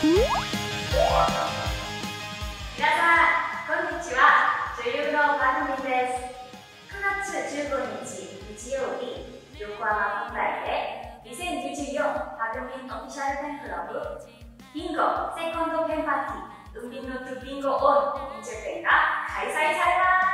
皆さん、こんにちは。女優のパクミンです。9月15日日曜日、横浜本台で2024パクミンオフィシャルファンクラブビンゴセコンドペンパーティー、運ビンのトゥビンゴオン20展が開催されます。